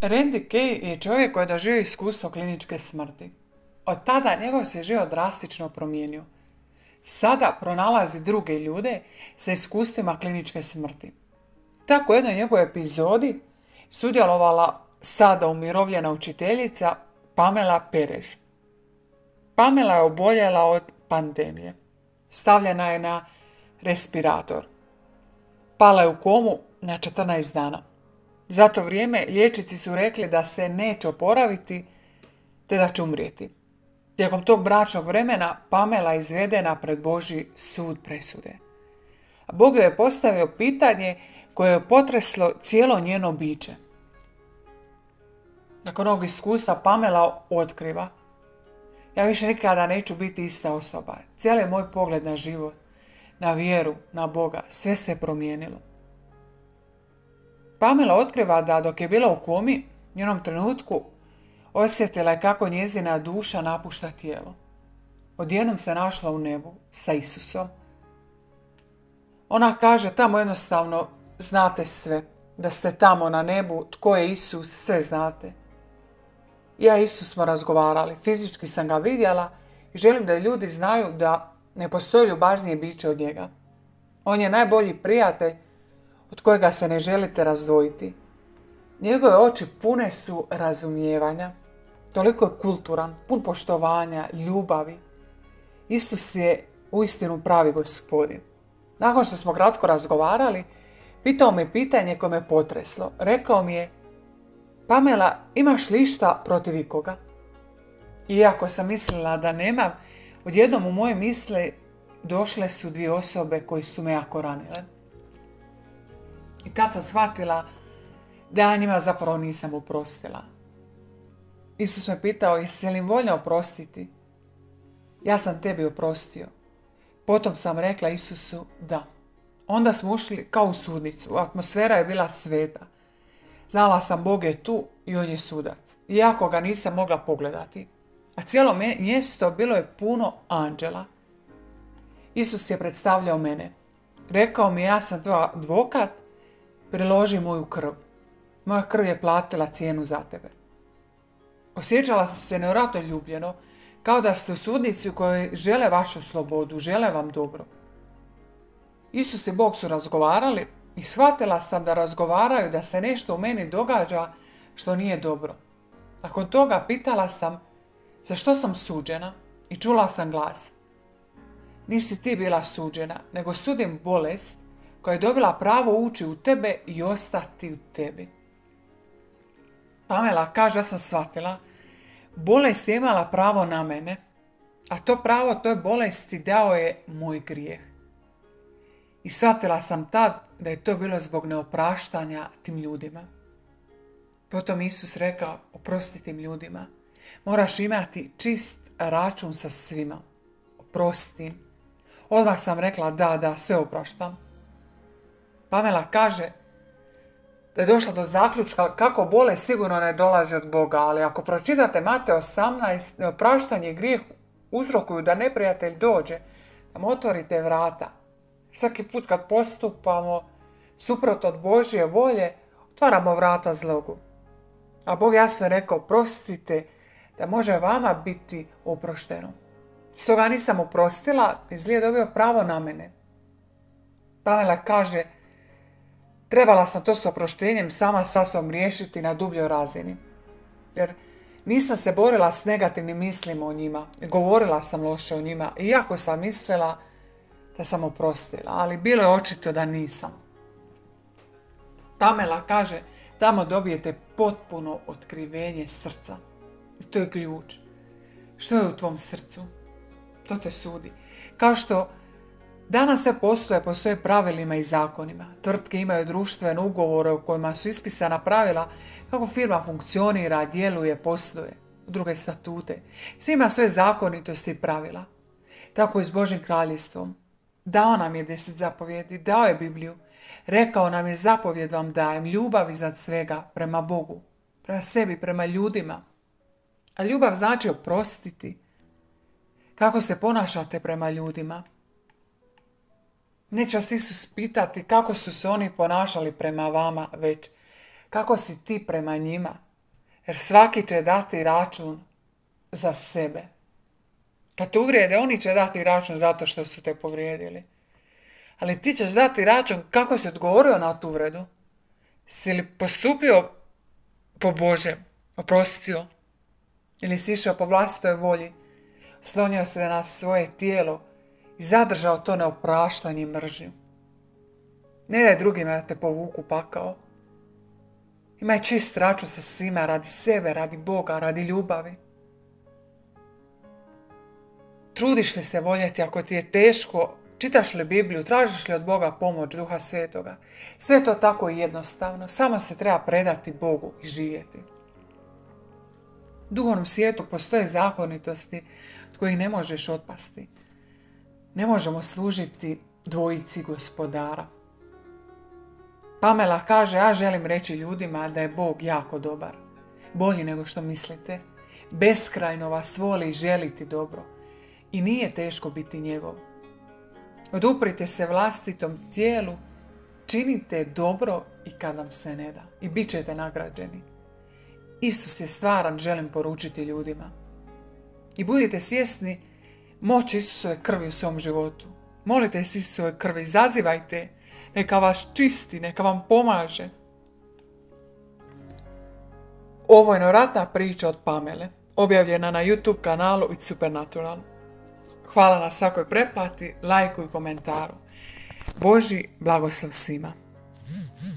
Randy Kay je čovjek koji je doživio iskustvo kliničke smrti. Od tada njegov se život drastično promijenio. Sada pronalazi druge ljude sa iskustvima kliničke smrti. Tako u jednoj njegovoj epizodi sudjelovala sada umirovljena učiteljica Pamela Perez. Pamela je oboljela od pandemije. Stavljena je na respirator. Pala je u komu na 14 dana. Za to vrijeme liječnici su rekli da se neće oporaviti te da će umrijeti. Tijekom tog mračnog vremena Pamela je izvedena pred Božji sud presude. A Bog joj je postavio pitanje koje je potreslo cijelo njeno biće. Nakon ovog iskustva Pamela otkriva: ja više nikada neću biti ista osoba. Cijeli moj pogled na život, na vjeru, na Boga, sve se promijenilo. Pamela otkriva da dok je bila u komi, u jednom trenutku osjetila je kako njezina duša napušta tijelo. Odjednom se našla u nebu sa Isusom. Ona kaže tamo jednostavno znate sve, da ste tamo na nebu, tko je Isus, sve znate. Ja i Isus smo razgovarali, fizički sam ga vidjela i želim da ljudi znaju da ne postoji ljubaznije biće od njega. On je najbolji prijatelj od kojega se ne želite razdvojiti. Njegove oči pune su razumijevanja, toliko je kulturan, pun poštovanja, ljubavi. Isus je uistinu pravi gospodin. Nakon što smo kratko razgovarali, pitao me pitanje koje me potreslo. Rekao mi je: Pamela, imaš li išta protiv ikoga? Iako sam mislila da nemam, odjednom u moje misli došle su dvije osobe koje su me jako ranile. I tad sam shvatila da ja njima zapravo nisam oprostila. Isus me pitao: jesi li im voljno oprostiti? Ja sam tebi oprostio. Potom sam rekla Isusu da. Onda smo ušli kao u sudnicu. Atmosfera je bila sveta. Znala sam Bog je tu i on je sudac. Iako ga nisam mogla pogledati. A cijelo mjesto bilo je puno anđela. Isus je predstavljao mene. Rekao mi: ja sam tvoj advokat, priloži moju krv. Moja krv je platila cijenu za tebe. Osjećala sam se nevjerojatno ljubljeno, kao da ste u sudnici u kojoj žele vašu slobodu, žele vam dobro. Isus i Bog su razgovarali i shvatila sam da razgovaraju da se nešto u meni događa što nije dobro. Nakon toga pitala sam za što sam suđena i čula sam glas: nisi ti bila suđena, nego sudim bolest koja je dobila pravo ući u tebe i ostati u tebi. Pamela kaže: ja sam shvatila, bolest je imala pravo na mene, a to pravo toj bolesti dao je moj grijeh. I shvatila sam tad da je to bilo zbog neopraštanja tim ljudima. Potom Isus rekao: oprosti tim ljudima. Moraš imati čist račun sa svima. Oprosti im. Odmah sam rekla da, sve opraštam. Pamela kaže da je došla do zaključka kako bolest sigurno ne dolazi od Boga, ali ako pročitate Mateo 18, neopraštanje i grijeh uzrokuju da neprijatelj dođe, da mu otvorite vrata. Svaki put kad postupamo suprotno od Božje volje, otvaramo vrata zlogu. A Bog jasno je rekao: prostite da može vama biti oprošteno. Stoga nisam oprostila i zli je dobio pravo na mene. Pamela kaže: trebala sam to s oproštenjem sama sa sobom riješiti na dubljoj razini. Jer nisam se borila s negativnim mislima o njima. Govorila sam loše o njima, iako sam mislila da sam oprostila, ali bilo je očito da nisam. Pamela kaže: tamo dobijete potpuno otkrivenje srca. I to je ključ. Što je u tvom srcu? To te sudi. Kao što danas sve posluje po svojim pravilima i zakonima. Tvrtke imaju društvene ugovore u kojima su ispisana pravila kako firma funkcionira, djeluje, posluje, druge statute. Sve ima svoje zakonitosti i pravila. Tako i s Božjim kraljestvom. Dao nam je 10 zapovjedi, dao je Bibliju. Rekao nam je: zapovjed vam dajem, ljubav iznad svega prema Bogu, prema sebi, prema ljudima. A ljubav znači oprostiti. Kako se ponašate prema ljudima? Neće vas Isus pitati kako su se oni ponašali prema vama, već kako si ti prema njima. Jer svaki će dati račun za sebe. Kad te uvrijede, oni će dati račun zato što su te povrijedili. Ali ti ćeš dati račun kako si odgovorio na tu uvredu. Si li postupio po Božjem, oprostio? Ili si išao po vlastitoj volji, slonio se na svoje tijelo i zadržao to neopraštanje i mržnju? Ne daj drugima da te povuku pakao. Imaj čist račun sa svima radi sebe, radi Boga, radi ljubavi. Trudiš li se voljeti ako ti je teško? Čitaš li Bibliju? Tražiš li od Boga pomoć, Duha Svetoga? Sve je to tako jednostavno. Samo se treba predati Bogu i živjeti. U duhovnom svijetu postoje zakonitosti od kojih ne možeš otpasti. Ne možemo služiti dvojici gospodara. Pamela kaže, ja želim reći ljudima da je Bog jako dobar. Bolji nego što mislite. Beskrajno vas voli i želiti dobro. I nije teško biti njegov. Oduprite se vlastitom tijelu, činite dobro i kad vam se ne da. I bit ćete nagrađeni. Isus je stvaran, želim poručiti ljudima. I budite svjesni moći Isusove krvi u svom životu. Molite se Isusove krvi, zazivajte, neka vas čisti, neka vam pomaže. Ovo je nevjerojatna priča od Pamele, objavljena na YouTube kanalu It's Supernatural. Hvala na svakoj pretplati, lajku i komentaru. Božji blagoslov svima.